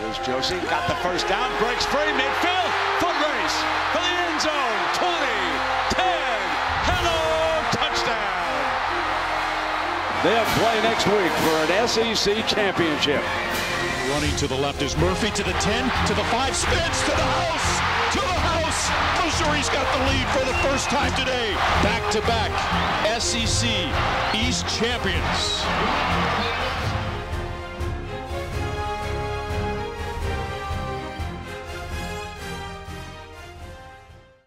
Here's Josie, got the first down, breaks free, midfield, foot race for the end zone, 20, 10, hello, touchdown. They'll play next week for an SEC championship. Running to the left is Murphy to the 10, to the 5, spins to the house, to the house. Missouri's got the lead for the first time today. Back-to-back SEC East champions.